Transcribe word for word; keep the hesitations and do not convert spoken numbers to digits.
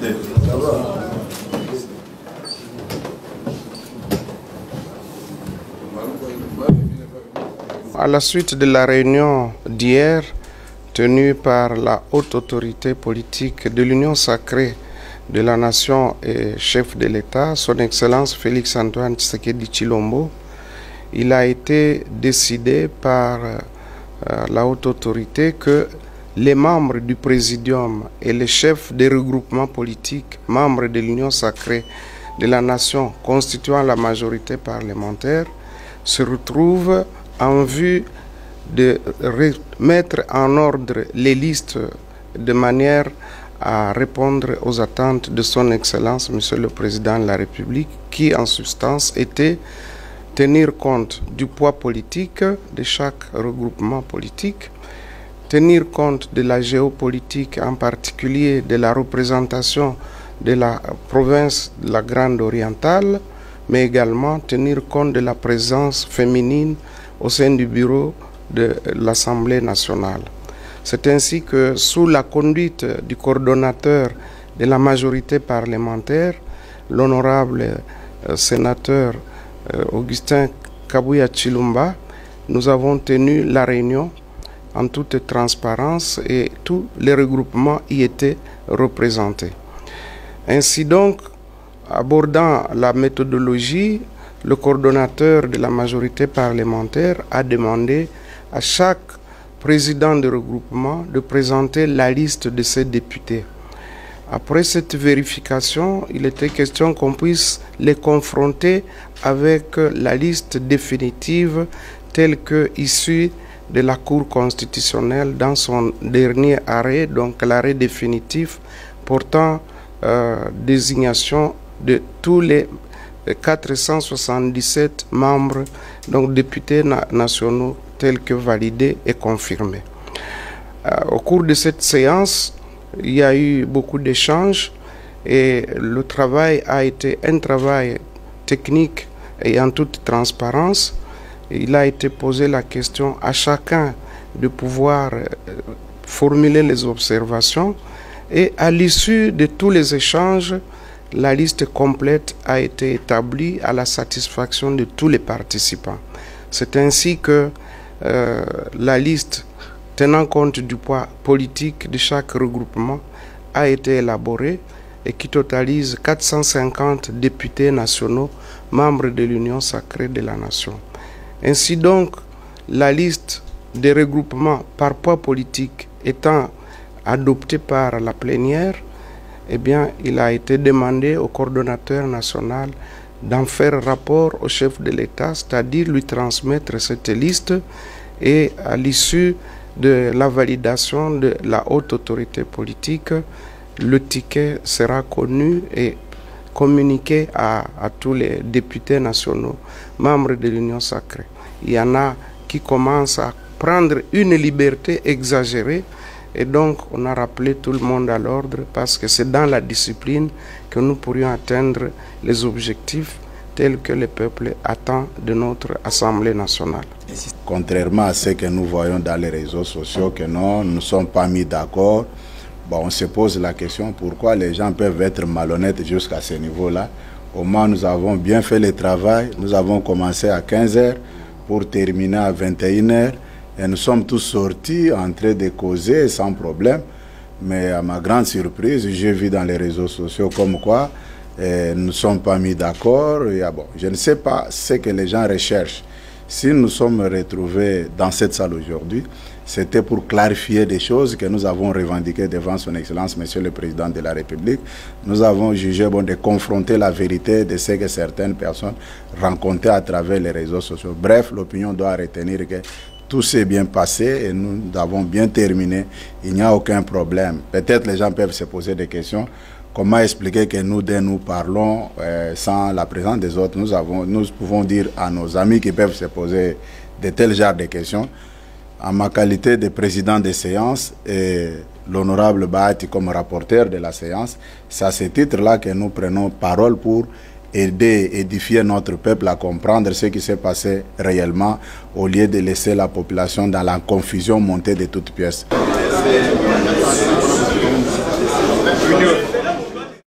À la suite de la réunion d'hier tenue par la haute autorité politique de l'Union sacrée de la Nation et chef de l'État, son Excellence Félix Antoine Tshisekedi Tshilombo, il a été décidé par euh, la haute autorité que les membres du Présidium et les chefs des regroupements politiques, membres de l'Union sacrée de la Nation constituant la majorité parlementaire, se retrouvent en vue de mettre en ordre les listes de manière à répondre aux attentes de son Excellence, Monsieur le Président de la République, qui en substance était tenir compte du poids politique de chaque regroupement politique, tenir compte de la géopolitique, en particulier de la représentation de la province de la Grande Orientale, mais également tenir compte de la présence féminine au sein du bureau de l'Assemblée nationale. C'est ainsi que, sous la conduite du coordonnateur de la majorité parlementaire, l'honorable euh, sénateur euh, Augustin Kabuya Tshilombo, nous avons tenu la réunion en toute transparence et tous les regroupements y étaient représentés. Ainsi donc, abordant la méthodologie, le coordonnateur de la majorité parlementaire a demandé à chaque président de regroupement de présenter la liste de ses députés. Après cette vérification, il était question qu'on puisse les confronter avec la liste définitive telle que issue de la Cour constitutionnelle dans son dernier arrêt, donc l'arrêt définitif portant euh, désignation de tous les quatre cent soixante-dix-sept membres, donc députés na nationaux, tels que validés et confirmés. Euh, au cours de cette séance, il y a eu beaucoup d'échanges et le travail a été un travail technique et en toute transparence. Il a été posé la question à chacun de pouvoir euh, formuler les observations et à l'issue de tous les échanges, la liste complète a été établie à la satisfaction de tous les participants. C'est ainsi que euh, la liste, tenant compte du poids politique de chaque regroupement, a été élaborée et qui totalise quatre cent cinquante députés nationaux, membres de l'Union sacrée de la Nation. Ainsi donc, la liste des regroupements par poids politique étant adoptée par la plénière, eh bien, il a été demandé au coordonnateur national d'en faire rapport au chef de l'État, c'est-à-dire lui transmettre cette liste, et à l'issue de la validation de la haute autorité politique, le ticket sera connu et communiqué à, à tous les députés nationaux, membres de l'Union sacrée. Il y en a qui commencent à prendre une liberté exagérée. Et donc, on a rappelé tout le monde à l'ordre parce que c'est dans la discipline que nous pourrions atteindre les objectifs tels que le peuple attend de notre Assemblée nationale. Contrairement à ce que nous voyons dans les réseaux sociaux, que non, nous ne sommes pas mis d'accord, bon, on se pose la question pourquoi les gens peuvent être malhonnêtes jusqu'à ce niveau-là. Au moins, nous avons bien fait le travail. Nous avons commencé à quinze heures pour terminer à vingt et une heures. Et nous sommes tous sortis en train de causer sans problème. Mais à ma grande surprise, j'ai vu dans les réseaux sociaux comme quoi eh, nous ne sommes pas mis d'accord. Bon, je ne sais pas ce que les gens recherchent. Si nous sommes retrouvés dans cette salle aujourd'hui, c'était pour clarifier des choses que nous avons revendiquées devant son Excellence, Monsieur le Président de la République. Nous avons jugé bon de confronter la vérité de ce que certaines personnes rencontraient à travers les réseaux sociaux. Bref, l'opinion doit retenir que tout s'est bien passé et nous avons bien terminé. Il n'y a aucun problème. Peut-être les gens peuvent se poser des questions. Comment expliquer que nous, dès nous parlons euh, sans la présence des autres, nous, avons, nous pouvons dire à nos amis qui peuvent se poser de tels genres de questions. En ma qualité de président de séance et l'honorable Bahati comme rapporteur de la séance, c'est à ce titre-là que nous prenons parole pour aider, édifier notre peuple à comprendre ce qui s'est passé réellement au lieu de laisser la population dans la confusion monter de toutes pièces.